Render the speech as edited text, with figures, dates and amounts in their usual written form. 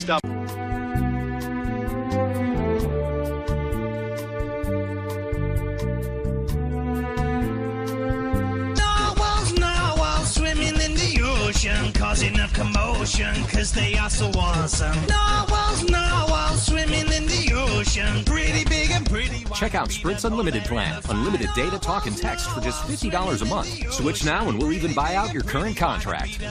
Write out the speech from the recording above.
Stop. Narwhals swimming in the ocean, causing a commotion, cause they are so awesome. Narwhals swimming in the ocean, pretty big and pretty wide. Check out Sprint's Unlimited plan. Unlimited data, talk, and text for just $50 a month. Switch now and we'll even buy out your current contract.